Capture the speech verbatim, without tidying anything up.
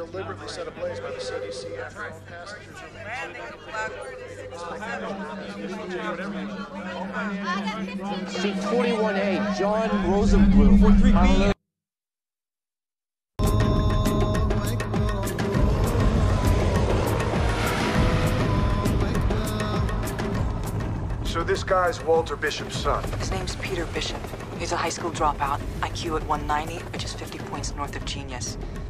deliberately set ablaze by the C D C after all passengers are... Seat forty-one A, John Rosenblum. So this guy's Walter Bishop's son? His name's Peter Bishop. He's a high school dropout, I Q at one ninety, which is fifty points north of genius.